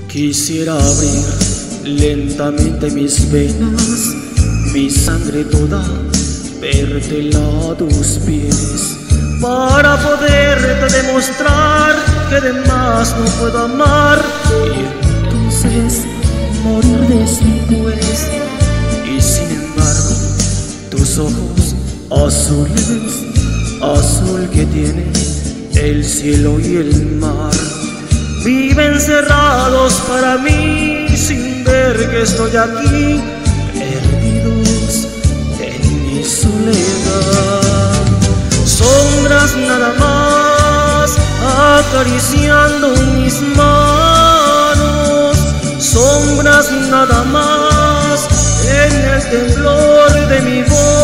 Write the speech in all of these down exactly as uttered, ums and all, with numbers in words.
Quisiera abrir lentamente mis venas, mi sangre toda, vértela a tus pies, para poderte demostrar que de más no puedo amar, y entonces morir después. Y sin embargo, tus ojos azules, azul que tiene el cielo y el mar, viven cerrados para mí, sin ver que estoy aquí, perdidos en mi soledad. Sombras nada más acariciando mis manos, sombras nada más en el temblor de mi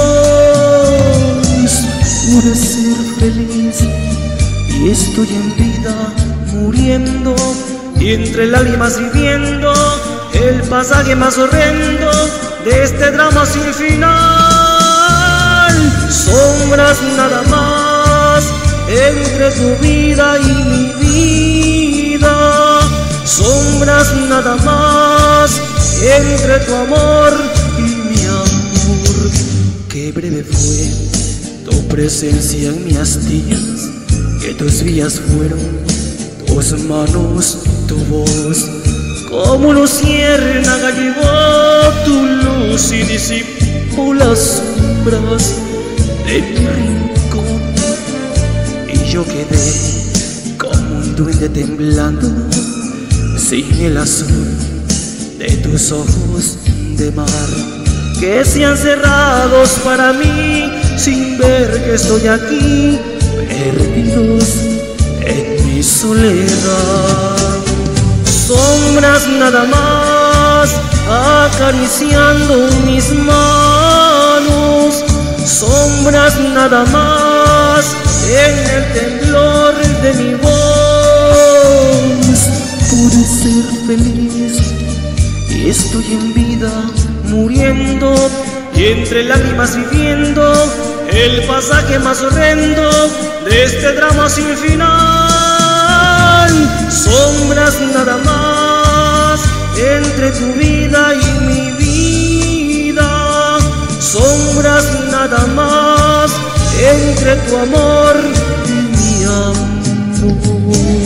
voz. Pude ser feliz y estoy en vida muriendo, y entre lágrimas viviendo el pasaje más horrendo de este drama sin final. Sombras nada más entre tu vida y mi vida, sombras nada más entre tu amor y mi amor. Qué breve fue tu presencia en mi astillas, que tus vías fueron tus manos, tu voz, como luciérnaga llevó tu luz y disipó las sombras de mi rincón. Y yo quedé como un duende temblando, sin el azul de tus ojos de mar, que se han cerrados para mí, sin ver que estoy aquí, perdidos en mi soledad. Sombras nada más acariciando mis manos, sombras nada más en el temblor de mi voz. Pude ser feliz y estoy en vida muriendo, y entre lágrimas viviendo el pasaje más horrendo de este drama sin final. Sombras nada más entre tu vida y mi vida, sombras nada más entre tu amor y mi amor.